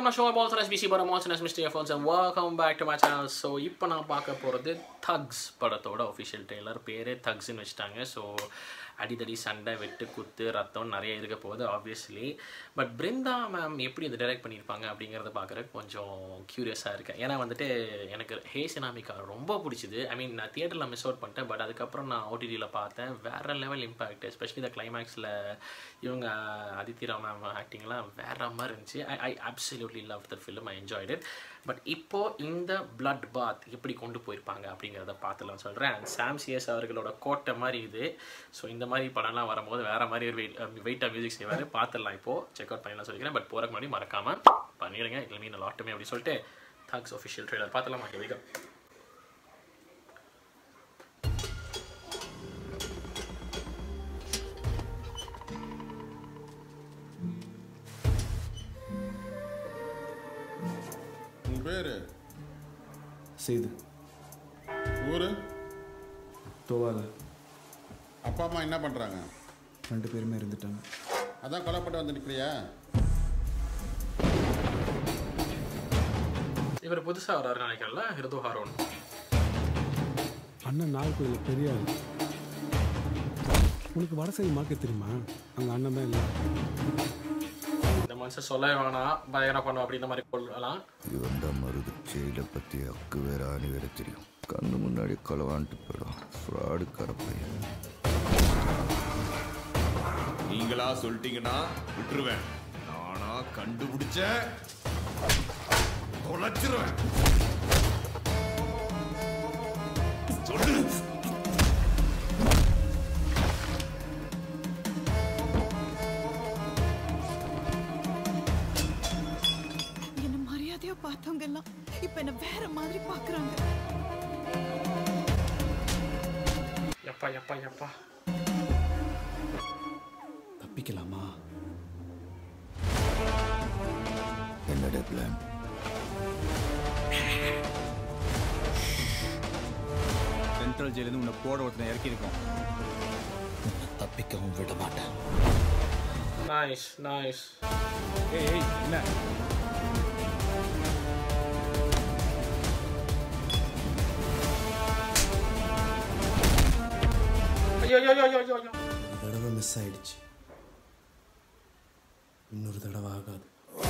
my show, I'm also SBC, but I'm also Mr. Earphones, and welcome back to my channel. So, இப்போ நான் பார்க்க போகிறது thugs படத்தோட official trailer. பேரே தக்ஸ்னு வச்சுட்டாங்க. ஸோ அடிதடி சண்டை வெட்டு குத்து ரத்தம் நிறைய இருக்க போகுது ஆப்வியஸ்லி. பட் பிருந்தா மேம் எப்படி இதை டைரக்ட் பண்ணியிருப்பாங்க அப்படிங்கிறத பார்க்குறதுக்கு கொஞ்சம் க்யூரியஸாக இருக்கேன். ஏன்னா வந்துட்டு எனக்கு ஹே சினாமிகா ரொம்ப பிடிச்சிது. ஐ மீன் நான் தியேட்டரில் மிஸ் அவுட் பண்ணிட்டேன். பட் அதுக்கப்புறம் நான் ஓடிடியில் பார்த்தேன். வேறு லெவல் இம்பேக்ட். எஸ்பெஷலி இந்த கிளைமேக்ஸில் இவங்க அதித்தி ராவ் மேம் ஆக்டிங்லாம் வேறு மாதிரி இருந்துச்சு. I absolutely love the film. I enjoyed it. But இப்போது இந்த பிளட் பாத் எப்படி கொண்டு போயிருப்பாங்க அப்படிங்கிறத பார்த்துலாம் சொல்கிறேன். அண்ட் சாம் சிஎஸ் அவர்களோட கோட்டை மாதிரி இது. ஸோ இந்த மாதிரி படம்லாம் வரும்போது வேறு மாதிரி ஒரு வெயிட்டாக மியூசிக் செய்வார். பார்த்துடலாம் இப்போது செக் அவுட் பண்ணிடலாம் சொல்லிக்கிறேன். பட் போகிறக்கு முன்னாடி மறக்காமல் பண்ணிடுங்க. இதில் மீன் லாட்டுமே அப்படின்னு சொல்லிட்டு தக்ஸ் official trailer பார்த்துலாம். வைக்க பேரு செய்து ஊரு தோவால. அப்பா அம்மா என்ன பண்ணுறாங்க? 2 பேருமே இருந்துட்டாங்க. அதான் கொலைப்பட்டு வந்து நிற்கிறியா? இவர் புதுசாக வர்றாரு நினைக்கிறல, ஹிருது ஹாரோன். அண்ணன் நாகர்கோயிலில் பெரிய ஆள். உனக்கு வடசை மார்க்க தெரியுமா? அங்கே அண்ணன் தான் இல்லை. இந்த மனுஷன் சொல்ல வேணாம், பயங்கரம் பண்ணும் அப்படி இந்த மாதிரி கொள்ளலாம். இவன் தான் மருது செயலை பற்றி அக்கு வேற ஆணி வேற தெரியும். கண்ணு முன்னாடி கொலவான்ட்டு போயிடும். ஃப்ராடு கரப்பையன். நீங்களா சொல்லிட்டீங்கன்னா விட்டுருவேன். நானா கண்டுபிடிச்ச தொலைச்சிருவேன். சொல்லு. பார்த்தவங்க எல்லாம் இப்ப என்ன வேற மாதிரி பாக்குறாங்க. எப்பா எப்பா எப்பா தப்பிக்கலாமா? என்னோட பிளான்? சென்ட்ரல் ஜெயிலிருந்து உன்னை போட ஒருத்தனை இறக்கியிருக்கோம். தப்பிக்கவும் விட மாட்டேன். Nice nice. ஏய் என்ன தடவை மிஸ் ஆயிடுச்சு. இன்னொரு தடவை ஆகாது.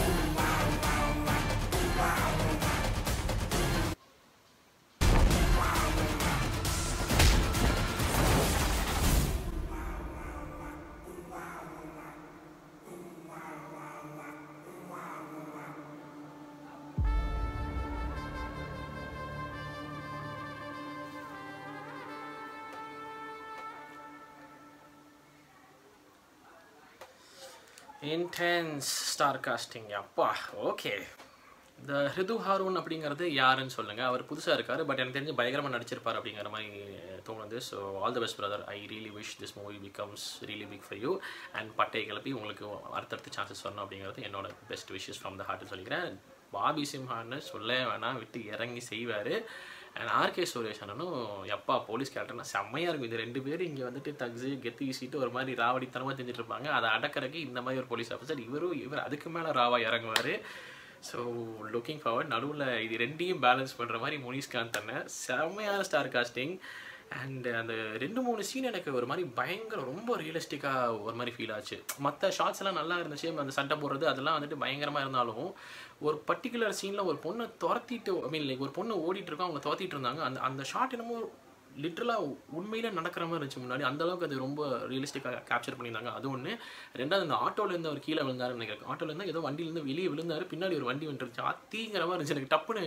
இன்டென்ஸ் ஸ்டார் காஸ்டிங் அப்பா. ஓகே, இந்த ஹிருது ஹாரூன் அப்படிங்கிறது யாருன்னு சொல்லுங்கள். அவர் புதுசாக இருக்கார். பட் எனக்கு தெரிஞ்சு பயங்கரமாக நடிச்சிருப்பார் அப்படிங்கிற மாதிரி தோணுது. So all the best brother. I really wish this movie becomes really big for you. And பட்டை கிளப்பி உங்களுக்கு அடுத்தடுத்து சான்சஸ் வரணும் அப்படிங்கிறது என்னோட பெஸ்ட் விஷஸ் ஃப்ரம் த ஹார்ட்னு சொல்லிக்கிறேன். பாபி சிம்ஹான்னு சொல்ல வேணாம், விட்டு இறங்கி செய்வார். அண்ட் ஆர்கே சுரேஷ் அண்ணனும் எப்பா போலீஸ் கேரக்டர்னா செம்மையாக இருக்கும். இது 2 பேரும் இங்கே வந்துட்டு தக்ஸு கெத்து வீசிட்டு ஒரு மாதிரி ராவடித்தனமாக செஞ்சுட்டு இருப்பாங்க. அதை அடக்கிறதுக்கு இந்த மாதிரி ஒரு போலீஸ் ஆஃபீஸர் இவர் அதுக்கு மேலே ராவாக இறங்குவார். So looking forward. நடுவில் இது 2ஐயும் பேலன்ஸ் பண்ணுற மாதிரி முனிஷ்காந்த் அண்ணன் செம்மையான ஸ்டார் காஸ்டிங். அண்ட் அந்த 2-3 சீன் எனக்கு ஒரு மாதிரி பயங்கர ரொம்ப ரியலிஸ்டிக்காக ஒரு மாதிரி ஃபீல் ஆச்சு. மற்ற ஷார்ட்ஸ் எல்லாம் நல்லா இருந்துச்சு. அந்த சண்டை போடுறது அதெல்லாம் வந்துட்டு பயங்கரமாக இருந்தாலும் ஒரு பர்டிகுலர் சீனில் ஒரு பொண்ணை துரத்திட்டு, ஐ மீன் லைக் ஒரு பொண்ணு ஓடிட்டு இருக்கோம், அவங்க துரத்திட்டு இருந்தாங்க. அந்த ஷார்ட் என்னமோ லிட்டரலாக உண்மையில் நடக்கிற மாதிரி இருந்துச்சு முன்னாடி. அந்தளவுக்கு அது ரொம்ப ரியலிஸ்டிக்காக கேப்சர் பண்ணியிருந்தாங்க. அது ஒன்று. ரெண்டாவது அந்த ஆட்டோலேருந்து அவர் கீழே விழுந்தாருன்னு நினைக்கிறேன். ஆட்டோலேருந்து ஏதோ வண்டியிலேருந்து வெளியே விழுந்தார். பின்னாடி ஒரு வண்டி வந்துருச்சு. அத்திங்கிற மாதிரி இருந்துச்சு எனக்கு. டப்புன்னு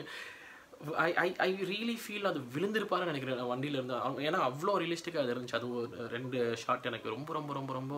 ஐ ரியலி ஃபீல் அது விழுந்திருப்பாருன்னு நினைக்கிறேன் வண்டியில் இருந்தால். ஏன்னா அவ்வளோ ரியலிஸ்டிக்காக அது இருந்துச்சு. அது ஒரு 2 ஷாட் எனக்கு ரொம்ப ரொம்ப ரொம்ப ரொம்ப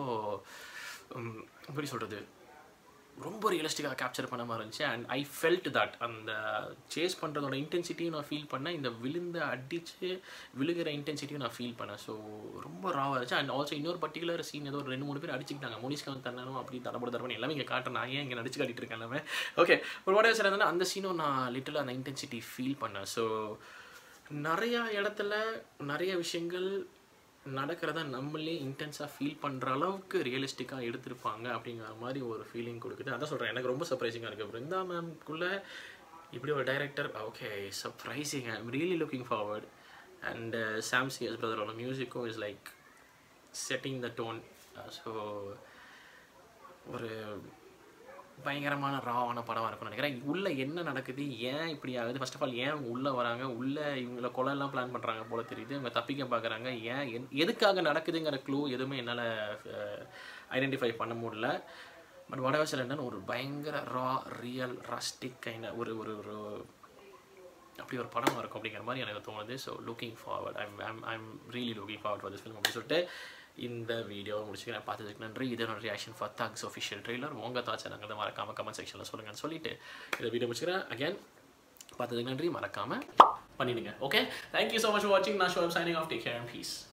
எப்படி சொல்கிறது, ரொம்ப ரியலிஸ்டிக்காக கேப்சர் பண்ண மாதிரி இருந்துச்சு. அண்ட் ஐ ஃபெல்ட் தட் அந்த சேஸ் பண்ணுறதோட இன்டென்சிட்டியும் நான் ஃபீல் பண்ணேன். இந்த விழுந்த அடித்து விழுகிற இன்டென்சிட்டியும் நான் ஃபீல் பண்ணேன். ஸோ ரொம்ப ராவாக இருந்துச்சு. அண்ட் ஆல்சோ இன்னொரு பர்டிகுலர் சீன் ஏதோ ஒரு 2-3 பேர் அடிச்சுக்கிட்டாங்க. முனிஷ்காந்த் தண்ணனும் அப்படி தரப்பட எல்லாமே இங்கே காட்டுறேன். நான் ஏன் இங்கே நடிச்சு காட்டிட்டு இருக்கேன் எல்லாமே. ஓகே, ஒரு வாடகை சார் இருந்தால் அந்த சீனும் நான் லிட்டலாக அந்த இன்டென்சிட்டி ஃபீல் பண்ணேன். ஸோ நிறையா இடத்துல நிறைய விஷயங்கள் நடக்கிறத நம்மளே இன்டென்ஸாக ஃபீல் பண்ணுற அளவுக்கு ரியலிஸ்டிக்காக எடுத்திருப்பாங்க அப்படிங்கிற மாதிரி ஒரு ஃபீலிங் கொடுக்குது. அதான் சொல்கிறேன், எனக்கு ரொம்ப சர்ப்ரைசிங்காக இருக்குது. பிருந்தா மேம்குள்ளே இப்படி ஒரு director, okay surprising. I am really looking forward. And Sam CS பிரதரோட மியூசிக்கும் is like setting the tone. So ஒரு பயங்கரமான ராவான படமாக இருக்கும்னு நினைக்கிறேன். உள்ளே என்ன நடக்குது, ஏன் இப்படி ஆகுது, ஃபர்ஸ்ட் ஆஃப் ஆல் ஏன் உள்ளே வராங்க, உள்ளே இவங்களை கொலையெல்லாம் பிளான் பண்ணுறாங்க போல தெரியுது, இவங்க தப்பிக்க பார்க்குறாங்க, எதுக்காக நடக்குதுங்கிற க்ளூ எதுவுமே என்னால் ஐடென்டிஃபை பண்ண முடியல. பட் வடவர் சிலண்டர் ஒரு பயங்கர ரா ரியல் ரஸ்டிக் கைண்ட் ஒரு ஒரு ஒரு அப்படி ஒரு படமாக இருக்கும் அப்படிங்கிற மாதிரி எனக்கு தோணுது. So looking forward, I'm really looking forward for this film அப்படின்னு சொல்லிட்டு இந்த வீடியோ முடிச்சுக்கிறேன். பார்த்ததுக்கு நன்றி. இதனோட reaction for Thugs official trailer. உங்கள் தாட்ஸ் நாங்கள் தான் மறக்காமல் கமெண்ட் செக்ஷனில் சொல்லுங்கன்னு சொல்லிட்டு இந்த வீடியோ முடிச்சுக்கிறேன். அகேன் பார்த்ததுக்கு நன்றி, மறக்காமல் பண்ணிடுங்க. Okay, thank you so much for வாட்சிங். நான் so I'm signing off. Take care and piece.